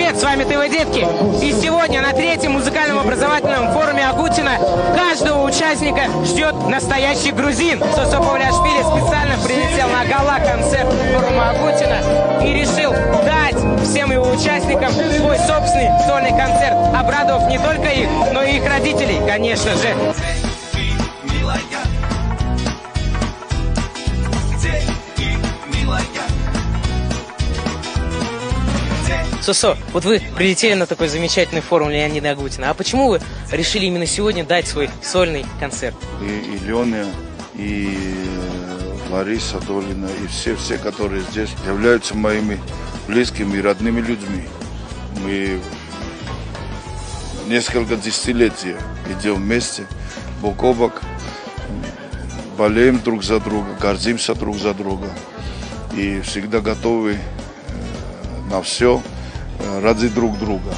привет! С вами ТВ Детки. И сегодня на третьем музыкальном образовательном форуме Агутина каждого участника ждет настоящий грузин. Сосо Павлиашвили специально прилетел на гала-концерт форума Агутина и решил дать всем его участникам свой собственный сольный концерт, обрадовав не только их, но и их родителей, конечно же. Сосо, вот вы прилетели на такой замечательный форум Леонида Агутина. А почему вы решили именно сегодня дать свой сольный концерт? И Леня, и Лариса Долина, и все, которые здесь, являются моими близкими и родными людьми. Мы несколько десятилетий идем вместе, бок о бок, болеем друг за друга, гордимся друг за друга и всегда готовы на все ради друг друга.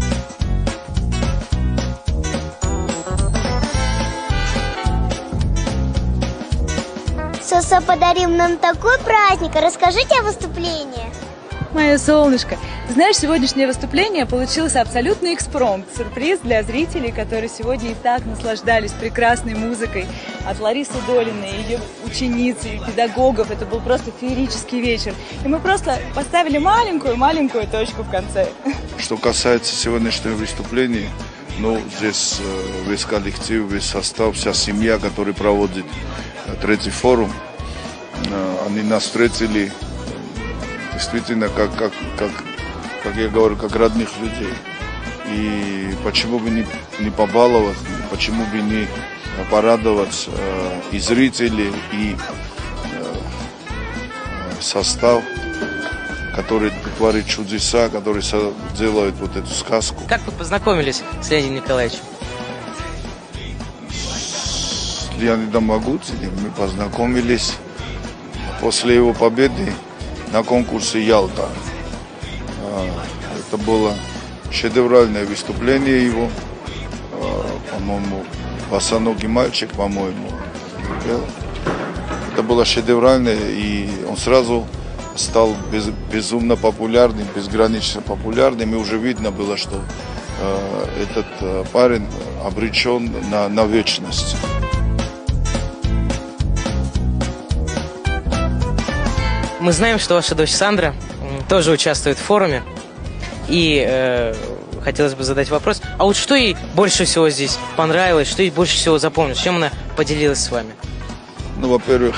Сосо подарил нам такой праздник. Расскажите о выступлении. Мое солнышко, знаешь, сегодняшнее выступление получилось абсолютный экспромт, сюрприз для зрителей, которые сегодня и так наслаждались прекрасной музыкой от Ларисы Долиной, ее учениц и педагогов. Это был просто феерический вечер. И мы просто поставили маленькую точку в конце. Что касается сегодняшнего выступления, ну, здесь весь коллектив, весь состав, вся семья, которая проводит третий форум, они нас встретили действительно, как я говорю, как родных людей. И почему бы не побаловать, почему бы не порадовать и зрителей, и состав, который творит чудеса, который делает вот эту сказку. Как вы познакомились с Леонидом Николаевичем? С Леонидом Агутиным мы познакомились после его победы на конкурсе «Ялта». Это было шедевральное выступление его, по-моему, «Босоногий мальчик», по-моему. Это было шедевральное, и он сразу стал безумно популярным, безгранично популярным, и уже видно было, что этот парень обречен на вечность. Мы знаем, что ваша дочь Сандра тоже участвует в форуме. И хотелось бы задать вопрос. А вот что ей больше всего здесь понравилось, что ей больше всего запомнилось, чем она поделилась с вами? Ну, во-первых,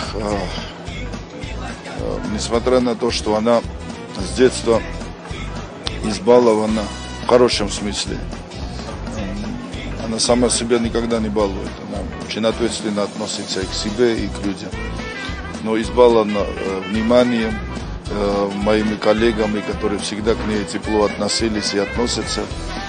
несмотря на то, что она с детства избалована, в хорошем смысле, она сама себя никогда не балует. Она очень ответственно относится и к себе, и к людям. Но избалована вниманием моими коллегами, которые всегда к ней тепло относились и относятся.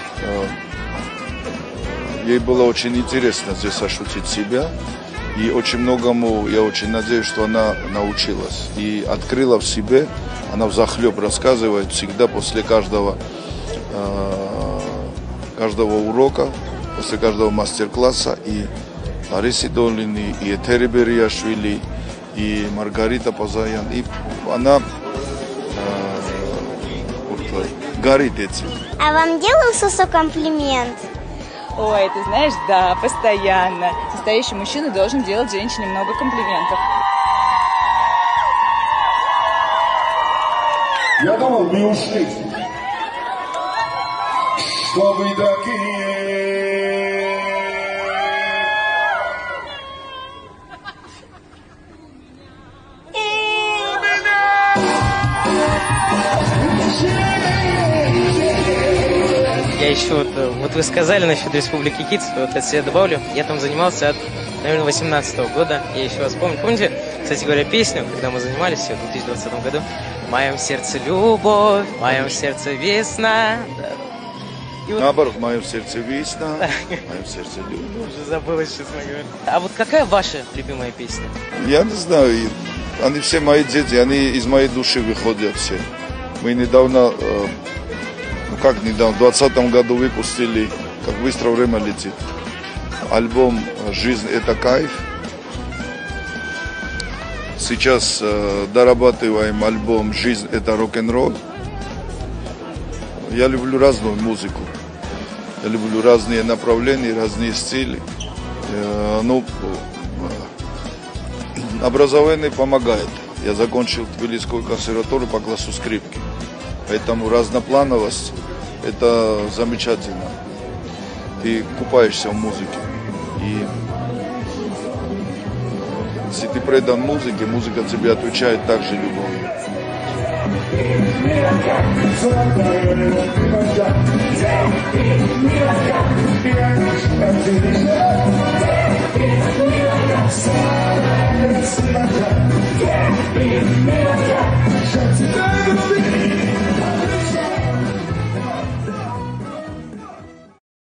Ей было очень интересно здесь ощутить себя. И очень многому, я очень надеюсь, что она научилась. И открыла в себе, она взахлеб рассказывает всегда после каждого урока, после каждого мастер-класса. И Ларисы Долиной, и Этери Берияшвили, и Маргарита Пазаян. И она горит этим. А вам делал Сосо комплимент? Ой, ты знаешь, да, постоянно. Настоящий мужчина должен делать женщине много комплиментов. Я думал, мы ушли. Что вы такие? Я еще, вот вы сказали насчет Республики Китс, вот от себя добавлю, я там занимался от, наверное, 18-го года, я еще вас помню. Помните, кстати говоря, песню, когда мы занимались в 2020 году? В моем сердце любовь, в моем сердце весна. Вот... Наоборот, в моем сердце весна, в моем сердце любовь. Уже забыла, честно говоря. А вот какая ваша любимая песня? Я не знаю, они все мои дети, они из моей души выходят все. Мы недавно... недавно, в 2020 году выпустили «Как быстро время летит». Альбом «Жизнь – это кайф». Сейчас дорабатываем альбом «Жизнь – это рок-н-ролл». я люблю разную музыку. Я люблю разные направления, разные стили. Ну, образование помогает. Я закончил Тбилисскую консерваторию по классу скрипки. Поэтому разноплановость – это замечательно. Ты купаешься в музыке. И если ты предан музыке, музыка тебе отвечает так же любовью. Mira,